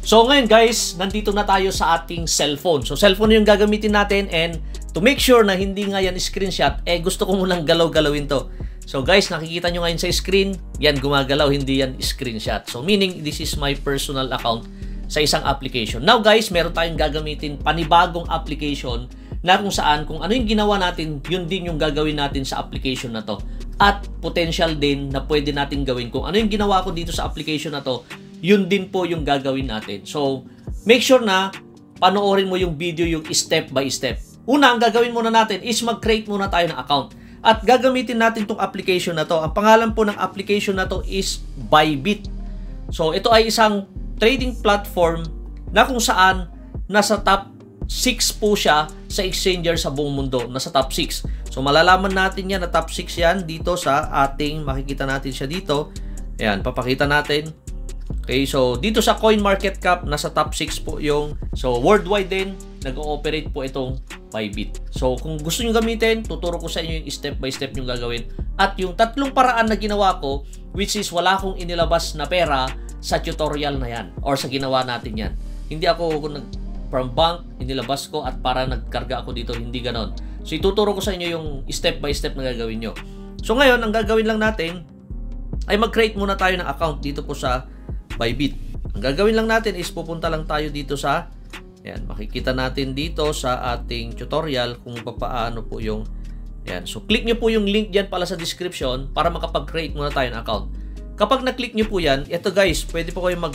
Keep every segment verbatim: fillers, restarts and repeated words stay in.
So ngayon guys, nandito na tayo sa ating cellphone. So cellphone yung gagamitin natin, and to make sure na hindi nga yan screenshot, eh gusto ko munang galaw-galawin to. So guys, nakikita nyo ngayon sa screen, yan gumagalaw, hindi yan screenshot. So meaning, this is my personal account sa isang application. Now guys, meron tayong gagamitin panibagong application na kung saan, kung ano yung ginawa natin, yun din yung gagawin natin sa application na to. At potential din na pwede natin gawin. Kung ano yung ginawa ko dito sa application na to, yun din po yung gagawin natin. So, make sure na panoorin mo yung video yung step by step. Una, ang gagawin muna natin is mag-create muna tayo ng account. At gagamitin natin tong application na to. Ang pangalan po ng application na to is Bybit. So, ito ay isang trading platform na kung saan nasa top six po siya sa exchanger sa buong mundo. Nasa top six. So, malalaman natin yan na top six yan dito sa ating, makikita natin siya dito. Ayan, papakita natin. Okay, so dito sa CoinMarketCap, nasa top six po yung, so worldwide din, nag-ooperate po itong Bybit. So kung gusto nyo gamitin, tuturo ko sa inyo yung step by step nyo gagawin. At yung tatlong paraan na ginawa ko, which is wala akong inilabas na pera sa tutorial na yan, or sa ginawa natin yan. Hindi ako nag from bank, inilabas ko at para nagkarga ako dito, hindi ganon. So ituturo ko sa inyo yung step by step na gagawin nyo. So ngayon, ang gagawin lang natin, ay mag-create muna tayo ng account dito po sa Bybit. Ang gagawin lang natin is pupunta lang tayo dito sa, ayan, makikita natin dito sa ating tutorial kung paano po yung, ayan. So click nyo po yung link dyan pala sa description para makapag-create muna tayo ng account. Kapag na-click nyo po yan, ito guys, pwede po kayo mag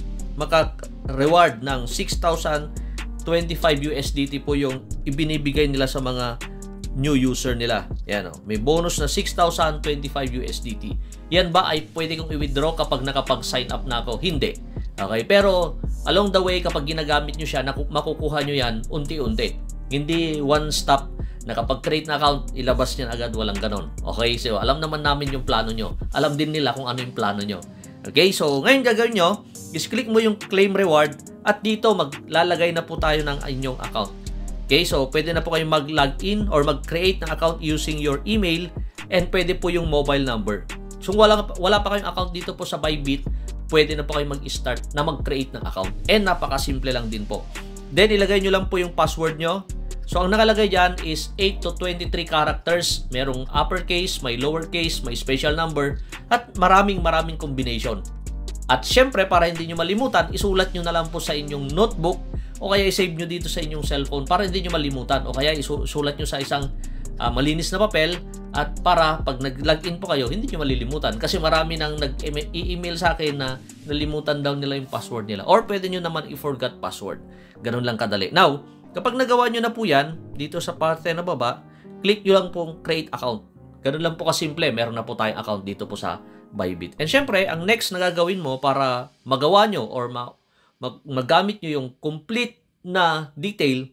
maka-reward ng six thousand twenty-five U S D T po yung ibinibigay nila sa mga new user nila. Yan, oh. May bonus na six thousand twenty-five U S D T. Yan ba ay pwede kong i-withdraw kapag nakapag-sign up na ako? Hindi. Okay, pero along the way, kapag ginagamit nyo siya, makukuha nyo yan unti-unti. Hindi one stop na kapag create na account, ilabas nyo agad, walang ganon. Okay, so alam naman namin yung plano nyo. Alam din nila kung ano yung plano nyo. Okay, so ngayon gagawin nyo, is click mo yung claim reward at dito maglalagay na po tayo ng inyong account. Okay, so pwede na po kayong mag-login or mag-create ng account using your email, and pwede po yung mobile number. So wala, wala pa kayong account dito po sa Bybit, pwede na po kayong mag-start na mag-create ng account. And napakasimple lang din po. Then ilagay nyo lang po yung password nyo. So ang nakalagay dyan is eight to twenty-three characters. Merong uppercase, may lowercase, may special number, at maraming maraming combination. At syempre, para hindi nyo malimutan, isulat nyo na lang po sa inyong notebook, o kaya i-save nyo dito sa inyong cellphone para hindi nyo malimutan, o kaya isulat nyo sa isang uh, malinis na papel, at para pag nag-login po kayo, hindi nyo malilimutan. Kasi marami nang nag-email sa akin na nalimutan daw nila yung password nila. Or pwede nyo naman i-forgot password. Ganun lang kadali. Now, kapag nagawa nyo na po yan, dito sa parte na baba, click nyo lang pong create account. Ganun lang po kasimple. Meron na po tayong account dito po sa Bybit. And syempre, ang next na gagawin mo para magawa nyo or ma mag magamit nyo yung complete na detail,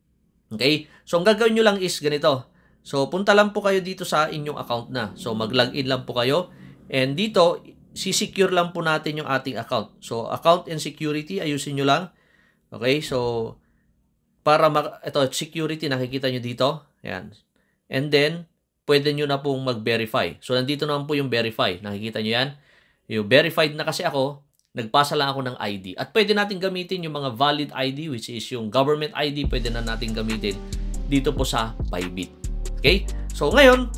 okay? So, ang gagawin nyo lang is ganito. So, punta lang po kayo dito sa inyong account na. So, mag-login lang po kayo. And dito, si-secure lang po natin yung ating account. So, account and security, ayusin nyo lang. Okay? So, para mag... Ito, security, nakikita nyo dito. Ayan. And then, pwede nyo na pong mag-verify. So, nandito naman po yung verify. Nakikita nyo yan? Yung verified na kasi ako, nagpasa lang ako ng I D. At pwede natin gamitin yung mga valid I D, which is yung government I D, pwede na natin gamitin dito po sa Bybit. Okay? So, ngayon,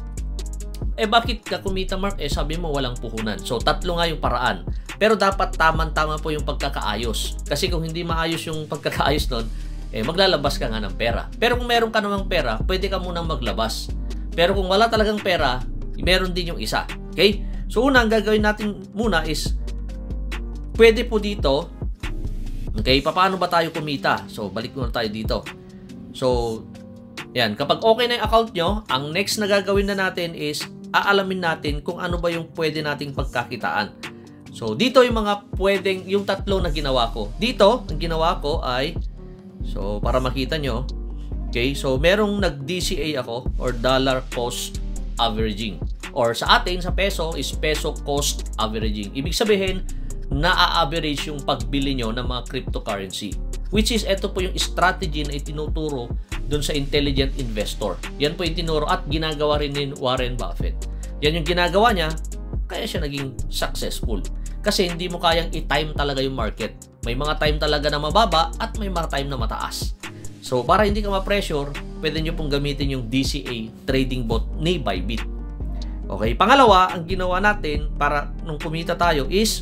eh bakit ka kumita, Mark? Eh sabi mo walang puhunan. So, tatlo nga yung paraan. Pero dapat tamang-tama po yung pagkakaayos. Kasi kung hindi maayos yung pagkakaayos nun, eh maglalabas ka nga ng pera. Pero kung meron ka namang pera, pwede ka munang maglabas. Pero kung wala talagang pera, meron din yung isa. Okay? So, una, ang gagawin natin muna is, pwede po dito, okay, paano ba tayo kumita? So, balik muna tayo dito. So, yan, kapag okay na yung account nyo, ang next na gagawin na natin is, aalamin natin kung ano ba yung pwede nating pagkakitaan. So, dito yung mga pwedeng, yung tatlo na ginawa ko. Dito, ang ginawa ko ay, so, para makita nyo, okay, so, merong nag-D C A ako, or dollar cost averaging. Or sa atin, sa peso, is peso cost averaging. Ibig sabihin, na-average yung pagbili nyo ng mga cryptocurrency. Which is, ito po yung strategy na itinuturo dun sa intelligent investor. Yan po yung tinuro at ginagawa rin ni Warren Buffett. Yan yung ginagawa niya, kaya siya naging successful. Kasi hindi mo kayang i-time talaga yung market. May mga time talaga na mababa at may mga time na mataas. So, para hindi ka ma-pressure, pwede nyo pong gamitin yung D C A trading bot ni Bybit. Okay, pangalawa, ang ginawa natin para nung kumita tayo is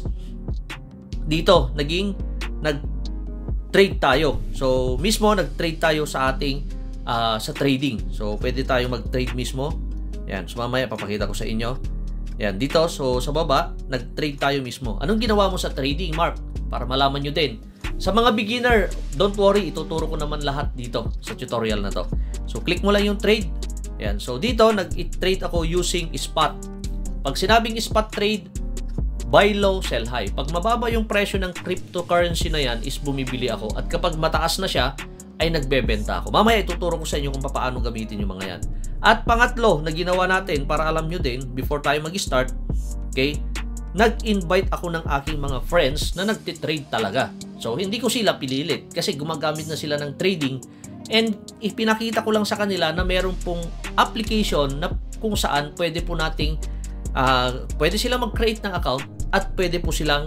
dito, naging nag-trade tayo. So, mismo nag-trade tayo sa ating uh, sa trading. So, pwede tayo mag-trade mismo. Yan, so mamaya papakita ko sa inyo. Yan, dito, so sa baba, nag-trade tayo mismo. Anong ginawa mo sa trading, Mark? Para malaman nyo din. Sa mga beginner, don't worry, ituturo ko naman lahat dito sa tutorial na to. So, click mo lang yung trade. Yan, so dito, nag-trade ako using spot. Pag sinabing spot trade, buy low, sell high. Pag mababa yung presyo ng cryptocurrency na yan, is bumibili ako. At kapag mataas na siya, ay nagbebenta ako. Mamaya ituturo ko sa inyo kung paano gamitin yung mga yan. At pangatlo na ginawa natin para alam nyo din before tayo mag-start, okay, nag-invite ako ng aking mga friends na nagtitrade talaga. So, hindi ko sila pinilit kasi gumagamit na sila ng trading and ipinakita ko lang sa kanila na meron pong application na kung saan pwede po nating uh, pwede silang mag-create ng account at pwede po silang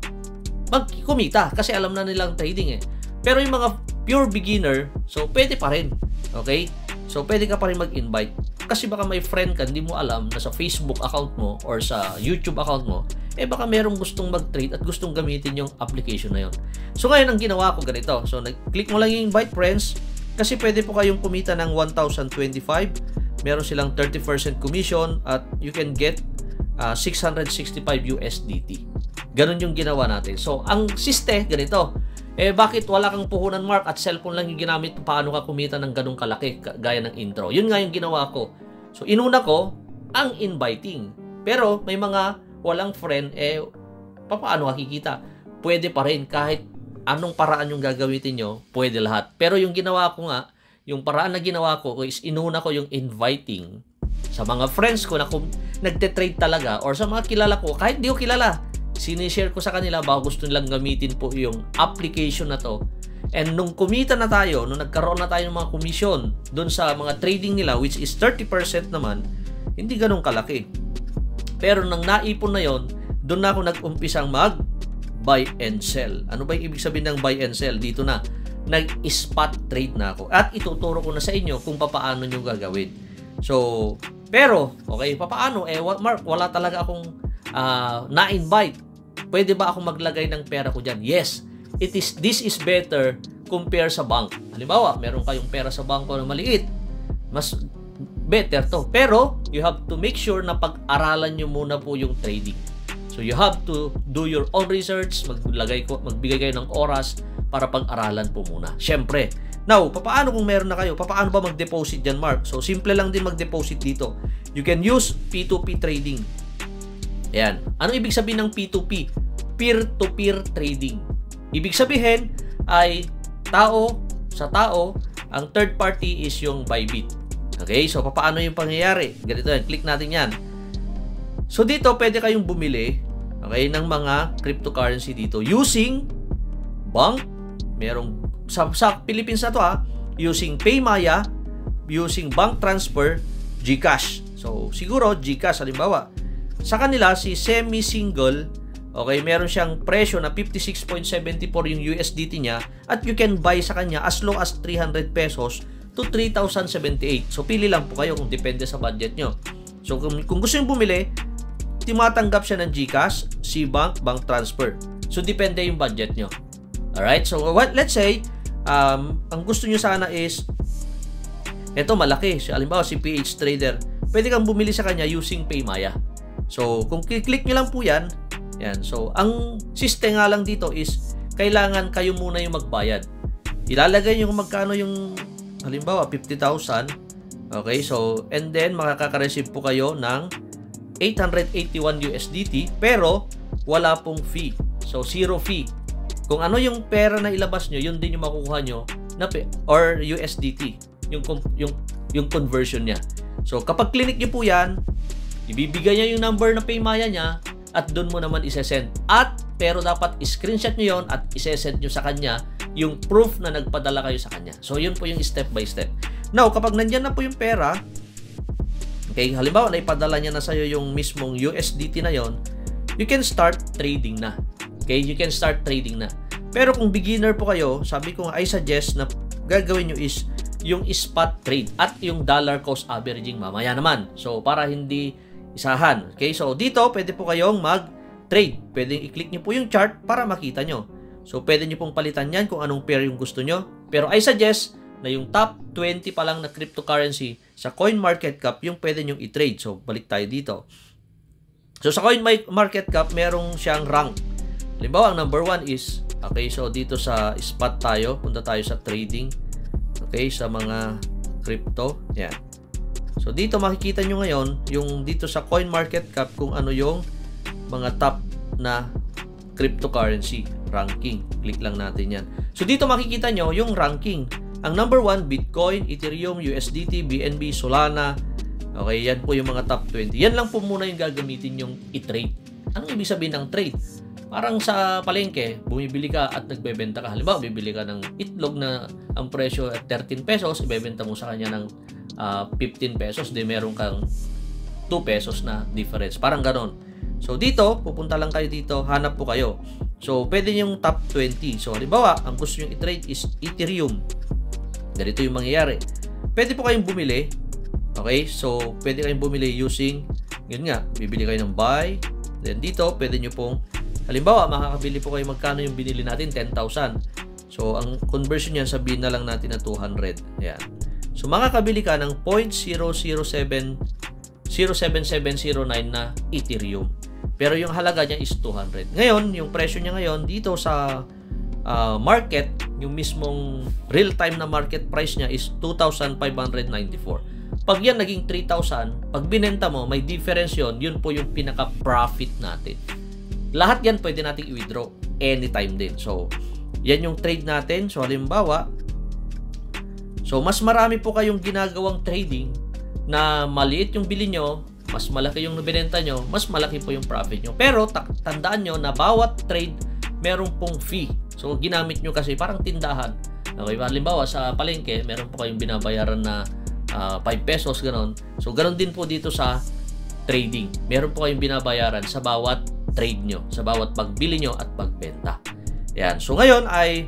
magkumita kasi alam na nilang trading eh. Pero yung mga pure beginner, so pwede pa rin. Okay? So pwede ka pa rin mag-invite. Kasi baka may friend ka, hindi mo alam na sa Facebook account mo or sa YouTube account mo, eh baka merong gustong mag-trade at gustong gamitin yung application na yun. So ngayon ang ginawa ko ganito. So click mo lang yung invite friends kasi pwede po kayong kumita ng one thousand twenty-five. Meron silang thirty percent commission at you can get uh, six hundred sixty-five U S D T. Ganun yung ginawa natin. So ang siste, ganito. Eh, bakit wala kang puhunan, Mark, at cellphone lang yung ginamit paano ka kumita ng ganung kalaki, gaya ng intro? Yun nga yung ginawa ko. So, inuna ko ang inviting. Pero, may mga walang friend, eh, paano makikita? Pwede pa rin, kahit anong paraan yung gagamitin nyo, pwede lahat. Pero yung ginawa ko nga, yung paraan na ginawa ko is inuna ko yung inviting sa mga friends ko na kung nagte-trade talaga or sa mga kilala ko, kahit di ko kilala, sinishare ko sa kanila baka gusto nilang gamitin po yung application na to. And nung kumita na tayo, nung nagkaroon na tayo ng mga komisyon dun sa mga trading nila, which is thirty percent naman, hindi ganun kalaki. Pero nang naipon na yon, dun na ako nag-umpisang mag buy and sell. Ano ba yung ibig sabihin ng buy and sell? Dito na, nag-spot trade na ako. At ituturo ko na sa inyo kung paano nyo gagawin. So, pero, okay, paano? Eh, Mark, wala talaga akong uh, na-invite. Pwede ba ako maglagay ng pera ko dyan? Yes. It is, this is better compare sa bank. Halimbawa, meron kayong pera sa bangko na maliit. Mas better to. Pero, you have to make sure na pag-aralan nyo muna po yung trading. So, you have to do your own research, maglagay ko, magbigay kayo ng oras para pag-aralan po muna. Siyempre. Now, papaano kung meron na kayo? Papaano ba mag-deposit dyan, Mark? So, simple lang din mag-deposit dito. You can use P two P trading. Ayan. Ano ibig sabihin ng P two P? Peer-to-peer trading. Ibig sabihin ay tao sa tao, ang third party is yung Bybit. Okay? So, paano yung pangyayari? Ganito yan. Click natin yan. So, dito, pwede kayong bumili, okay, ng mga cryptocurrency dito using bank. Merong, sa, sa Philippines na to ha, using Paymaya, using bank transfer, GCash. So, siguro, GCash, halimbawa, sa kanila, si semi-single, okay, meron siyang presyo na fifty-six point seven four yung U S D T niya at you can buy sa kanya as low as three hundred pesos to three thousand seventy-eight. So, pili lang po kayo kung depende sa budget nyo. So, kung, kung gusto nyo bumili, tumatanggap siya ng GCash, C-Bank, bank transfer. So, depende yung budget nyo. Alright? So, what, let's say, um, ang gusto nyo sana is, eto malaki. So, halimbawa, si P H Trader. Pwede kang bumili sa kanya using Paymaya. So, kung click nyo lang po yan, yan. So, ang system nga lang dito is, kailangan kayo muna yung magbayad. Ilalagay nyo kung magkano yung, halimbawa, fifty thousand. Okay, so, and then, makaka-receive po kayo ng eight hundred eighty-one U S D T, pero, wala pong fee. So, zero fee. Kung ano yung pera na ilabas nyo, yun din yung makukuha nyo, na or U S D T, yung, yung, yung conversion niya. So, kapag clinic nyo po yan, ibibigay niya yung number na Paymaya niya at doon mo naman isesend. At, pero dapat screenshot nyo yon at isesend nyo sa kanya yung proof na nagpadala kayo sa kanya. So, yun po yung step by step. Now, kapag nandyan na po yung pera, okay, halimbawa, naipadala niya na sa'yo yung mismong U S D T na yon, you can start trading na. Okay, you can start trading na. Pero kung beginner po kayo, sabi ko, I suggest na gagawin nyo is yung spot trade at yung dollar cost averaging mamaya naman. So, para hindi isahan. Okay? So, dito, pwede po kayong mag-trade. Pwede i-click nyo po yung chart para makita nyo. So, pwede nyo pong palitan yan kung anong pair yung gusto nyo. Pero I suggest na yung top twenty pa lang na cryptocurrency sa CoinMarketCap yung pwede nyong i-trade. So, balik tayo dito. So, sa CoinMarketCap, merong siyang rank. Halimbawa, ang number one is, okay, so dito sa spot tayo, punta tayo sa trading. Okay, sa mga crypto. Yan. So, dito makikita nyo ngayon, yung dito sa CoinMarketCap, kung ano yung mga top na cryptocurrency ranking. Click lang natin yan. So, dito makikita nyo yung ranking. Ang number one, Bitcoin, Ethereum, U S D T, B N B, Solana. Okay, yan po yung mga top twenty. Yan lang po muna yung gagamitin yung i-trade. Anong ibig sabihin ng trade? Parang sa palengke, bumibili ka at nagbebenta ka. Halimbawa, bibili ka ng itlog na ang presyo at thirteen pesos, ibebenta mo sa kanya ng uh, fifteen pesos, di meron kang two pesos na difference. Parang ganon. So, dito, pupunta lang kayo dito, hanap po kayo. So, pwede yung top twenty. So, halimbawa, ang gusto nyo i-trade is Ethereum. Ganito yung mangyayari. Pwede po kayong bumili. Okay? So, pwede kayong bumili using, yun nga, bibili kayo ng buy. Then, dito, pwede nyo pong halimbawa, makakabili po kayo magkano yung binili natin, ten thousand. So, ang conversion niyan, sabihin na lang natin na two hundred. Ayan. So, makakabili ka ng zero point zero zero seven zero seven seven zero nine na Ethereum. Pero yung halaga niya is two hundred. Ngayon, yung presyo niya ngayon, dito sa uh, market, yung mismong real-time na market price niya is two thousand five hundred ninety-four. Pag yan naging three thousand, pag binenta mo, may difference yun, yun po yung pinaka-profit natin. Lahat yan pwede nating i-withdraw anytime din. So, yan yung trade natin. So, halimbawa, so, mas marami po kayong ginagawang trading na maliit yung bili nyo, mas malaki yung nabinenta nyo, mas malaki po yung profit nyo. Pero, tandaan nyo na bawat trade, meron pong fee. So, ginamit nyo kasi parang tindahan. Okay, halimbawa, sa palengke, meron po kayong binabayaran na uh, five pesos, ganon. So, ganon din po dito sa trading. Meron po kayong binabayaran sa bawat trade nyo, sa bawat pagbili nyo at pagbenta. Yan. So, ngayon ay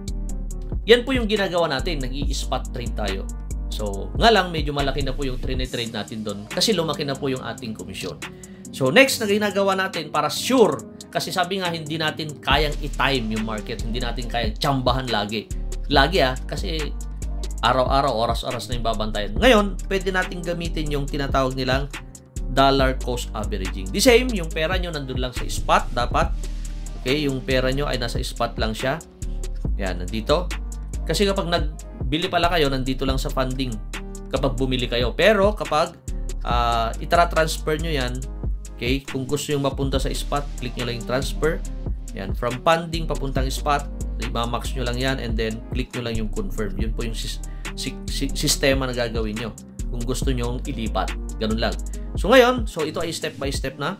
yan po yung ginagawa natin. Nag-i-spot trade tayo. So, nga lang, medyo malaki na po yung trade natin doon kasi lumaki na po yung ating komisyon. So, next na ginagawa natin para sure, kasi sabi nga, hindi natin kayang i-time yung market. Hindi natin kayang tsambahan lagi. Lagi ah, kasi araw-araw, oras-oras na yung babantayan. Ngayon, pwede natin gamitin yung tinatawag nilang dollar cost averaging. The same, yung pera nyo nandun lang sa spot, dapat. Okay, yung pera nyo ay nasa spot lang siya. Yan, nandito. Kasi kapag nagbili pala kayo, nandito lang sa funding kapag bumili kayo. Pero kapag uh, itara-transfer nyo yan, okay, kung gusto yung mapunta sa spot, click nyo lang yung transfer. Yan, from funding papuntang spot, i-max nyo lang yan and then click nyo lang yung confirm. Yun po yung sis si si sistema na gagawin nyo kung gusto nyo ilipat. Ganun lang. So ngayon, so ito ay step by step na.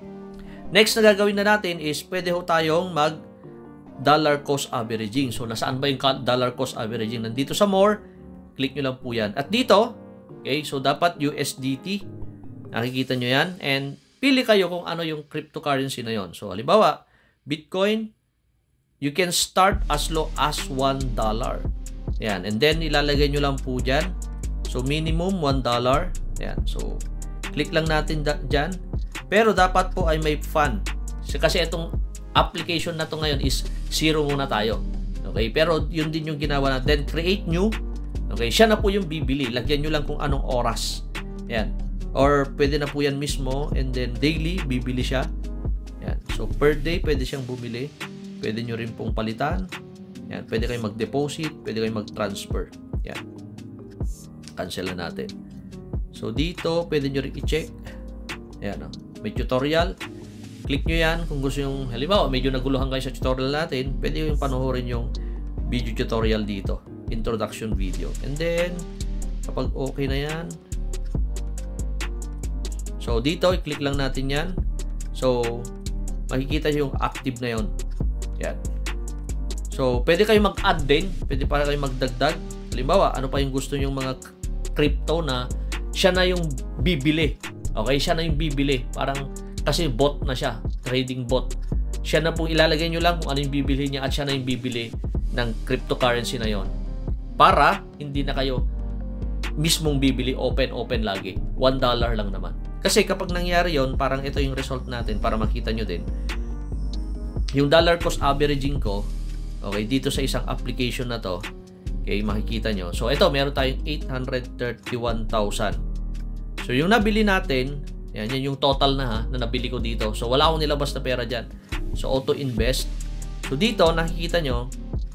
Next na gagawin na natin is pwede ho tayong mag dollar cost averaging. So nasaan ba yung dollar cost averaging? Nandito sa more, click nyo lang po yan. At dito, okay, so dapat U S D T. Nakikita nyo yan. And pili kayo kung ano yung cryptocurrency na yon. So halimbawa, Bitcoin, you can start as low as one dollar. Yan. And then ilalagay nyo lang po dyan. So minimum one dollar. Yan. So click lang natin dyan. Pero dapat po ay may fund. Kasi itong application na to ngayon is zero muna tayo. Okay? Pero yun din yung ginawa natin. Then create new. Okay? Siya na po yung bibili. Lagyan nyo lang kung anong oras. Yan. Or pwede na po yan mismo. And then daily, bibili siya. Yan. So per day, pwede siyang bumili. Pwede nyo rin pong palitan. Yan. Pwede kayong mag-deposit. Pwede kayong mag-transfer. Yan. Cancel na natin. So dito, pwede nyo rin i-check. Ayan, oh. May tutorial. Click nyo yan kung gusto yung, halimbawa, medyo naguluhan kayo sa tutorial natin, pwede yung panoorin yung video tutorial dito. Introduction video. And then, kapag okay na yan, so dito, i-click lang natin yan. So, makikita yung active na yon. Yan. So, pwede kayo mag-add din. Pwede para kayo magdagdag. Halimbawa, ano pa yung gusto yung mga crypto na siya na yung bibili. Okay, siya na yung bibili. Parang, kasi bot na siya. Trading bot. siya na pong ilalagay nyo lang kung ano yung bibili niya at siya na yung bibili ng cryptocurrency na yon. Para hindi na kayo mismong bibili open-open lagi. one dollar lang naman. Kasi kapag nangyari yon, parang ito yung result natin para makita nyo din. Yung dollar cost averaging ko, okay, dito sa isang application na to, okay, makikita nyo. So, ito, meron tayong eight hundred thirty-one thousand. So, yung nabili natin, yan, yan yung total na ha, na nabili ko dito. So, wala akong nilabas na pera dyan. So, auto-invest. So, dito, nakikita nyo,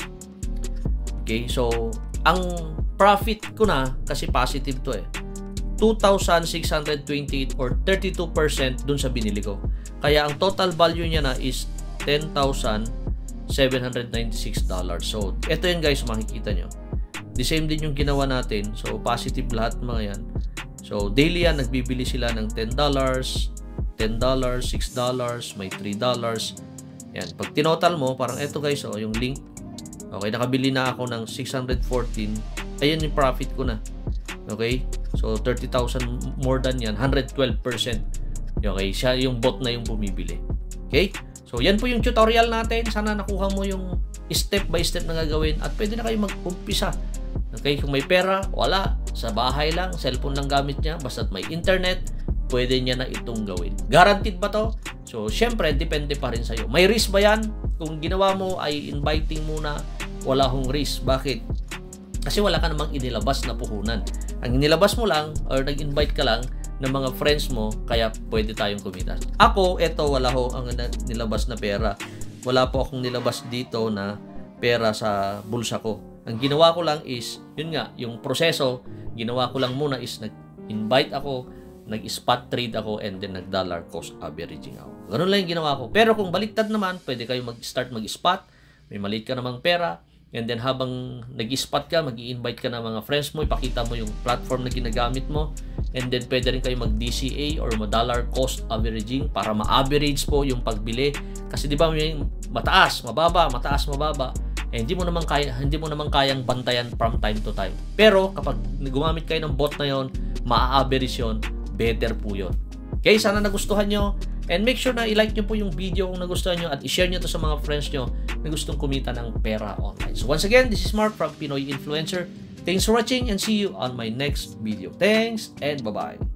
okay, so, ang profit ko na, kasi positive to eh, two thousand six hundred twenty-eight or thirty-two percent dun sa binili ko. Kaya, ang total value niya na is ten thousand seven hundred ninety-six dollars. So, ito yun guys, makikita nyo. The same din yung ginawa natin. So, positive lahat mga yan. So, daily yan, nagbibili sila ng ten dollars, ten dollars, six dollars, may three dollars. Yan. Pag tinotal mo, parang ito guys, oh, yung link. Okay, nakabili na ako ng six hundred fourteen. Ayan yung profit ko na. Okay? So, thirty thousand more than yan. one hundred twelve percent. Okay? Siya yung bot na yung bumibili. Okay? So, yan po yung tutorial natin. Sana nakuha mo yung step by step na gagawin at pwede na kayo mag-umpisa. Okay? Kung may pera, wala. Sa bahay lang, cellphone lang gamit niya. Basta't may internet, pwede niya na itong gawin. Guaranteed ba to? So, syempre, depende pa rin sa'yo. May risk ba yan? Kung ginawa mo ay inviting muna, wala hong risk. Bakit? Kasi wala ka namang inilabas na puhunan. Ang inilabas mo lang or nag-invite ka lang ng mga friends mo, kaya pwede tayong kumita. Ako, eto, wala ho ang nilabas na pera. Wala po akong nilabas dito na pera sa bulsa ko. Ang ginawa ko lang is, yun nga, yung proseso, ginawa ko lang muna is nag-invite ako, nag-spot trade ako, and then nag-dollar cost averaging ako. Ganun lang yung ginawa ko. Pero kung baliktad naman, pwede kayo mag-start mag-spot, may maliit ka namang pera, and then habang nag-spot ka, mag-i-invite ka ng mga friends mo, ipakita mo yung platform na ginagamit mo, and then pwede rin kayo mag-D C A or mag-dollar cost averaging para ma-average po yung pagbili. Kasi di ba may mataas, mababa, mataas, mababa, eh, hindi mo naman kaya, hindi mo naman kayang bantayan from time to time. Pero kapag gumamit kayo ng bot na yon, ma-average yon, better po yon. Okay, sana nagustuhan nyo. And make sure na i-like nyo po yung video kung nagustuhan nyo at i-share nyo to sa mga friends nyo na gustong kumita ng pera online. So once again, this is Mark from Pinoy Influencer. Thanks for watching and see you on my next video. Thanks and bye-bye.